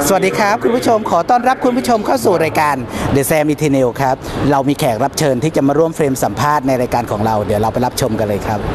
สวัสดีครับคุณผู้ชมขอต้อนรับคุณผู้ชมเข้าสู่รายการ The Sam Eternal ครับเรามีแขกรับเชิญที่จะมาร่วมเฟรมสัมภาษณ์ในรายการของเราเดี๋ยวเราไปรับชมกันเลยครับ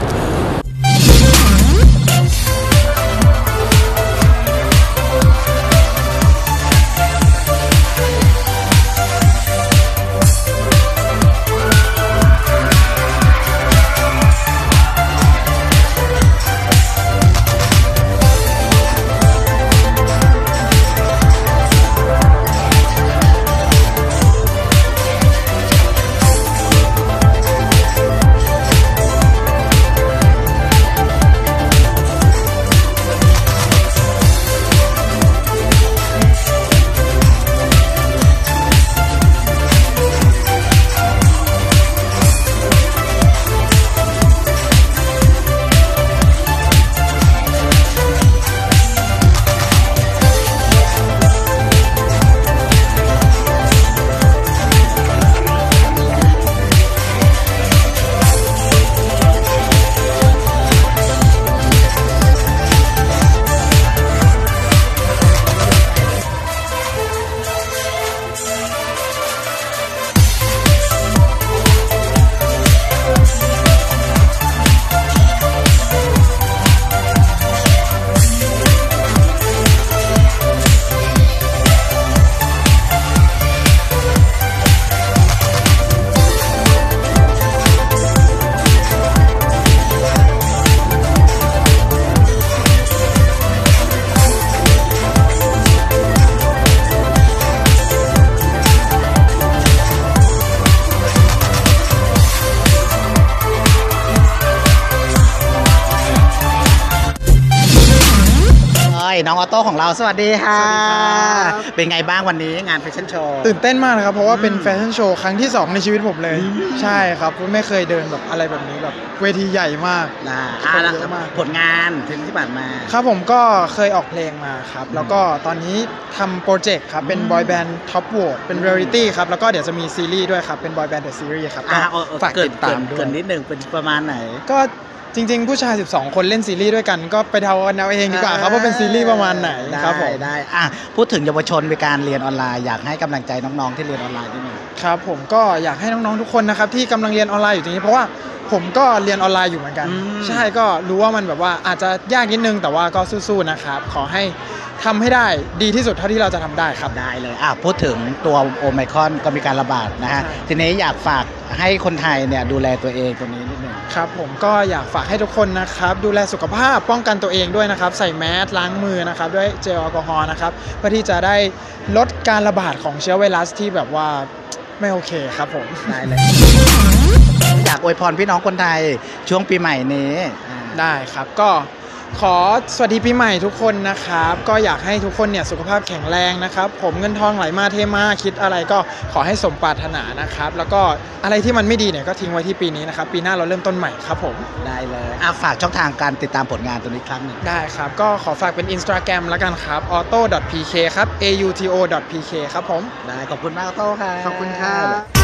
น้องออโต้ของเราสวัสดีค่ะเป็นไงบ้างวันนี้งานแฟชั่นโชว์ตื่นเต้นมากนะครับเพราะว่าเป็นแฟชั่นโชว์ครั้งที่2ในชีวิตผมเลยใช่ครับไม่เคยเดินแบบอะไรแบบนี้แบบเวทีใหญ่มากแล้วผลงานถึงที่ผ่านมาครับผมก็เคยออกเพลงมาครับแล้วก็ตอนนี้ทำโปรเจกต์ครับเป็นบอยแบนด์ท็อปโหวตเป็นเรียลลิตี้ครับแล้วก็เดี๋ยวจะมีซีรีส์ด้วยครับเป็นบอยแบนด์เดอะซีรีส์ครับฝากติดตามด้วยนิดนึงเป็นประมาณไหนก็จริงๆผู้ชาย12คนเล่นซีรีส์ด้วยกันก็ไปเดากันเอาเองดีกว่าครับว่าเป็นซีรีส์ประมาณไหนครับผมได้พูดถึงเยาวชนในการเรียนออนไลน์อยากให้กำลังใจน้องๆที่เรียนออนไลน์นิดนึงครับผมก็อยากให้น้องๆทุกคนนะครับที่กำลังเรียนออนไลน์อยู่ตรงนี้เพราะว่าผมก็เรียนออนไลน์อยู่เหมือนกันใช่ก็รู้ว่ามันแบบว่าอาจจะยากนิดนึงแต่ว่าก็สู้ๆนะครับขอให้ทำให้ได้ดีที่สุดเท่าที่เราจะทำได้ครับได้เลยพูดถึงตัวโอไมครอนก็มีการระบาดนะฮะทีนี้อยากฝากให้คนไทยเนี่ยดูแลตัวเองตัวนี้นิดนึงครับผมก็อยากฝากให้ทุกคนนะครับดูแลสุขภาพป้องกันตัวเองด้วยนะครับใส่แมสล้างมือนะครับด้วยเจลแอลกอฮอล์นะครับเพื่อที่จะได้ลดการระบาดของเชื้อไวรัสที่แบบว่าไม่โอเคครับผมได้เลยอยากอวยพรพี่น้องคนไทยช่วงปีใหม่นี้ได้ครับก็ขอสวัสดีปีใหม่ทุกคนนะครับก็อยากให้ทุกคนเนี่ยสุขภาพแข็งแรงนะครับผมเงินทองไหลมาเทมาคิดอะไรก็ขอให้สมปรารถนานะครับแล้วก็อะไรที่มันไม่ดีเนี่ยก็ทิ้งไว้ที่ปีนี้นะครับปีหน้าเราเริ่มต้นใหม่ครับผมได้เลยฝากช่องทางการติดตามผลงานตัวนี้ครั้งหนึ่งได้ครับก็ขอฝากเป็น Instagram แล้วกันครับ auto.pk ครับ auto.pk ครับผมได้ขอบคุณมากออโต้ค่ะขอบคุณครับ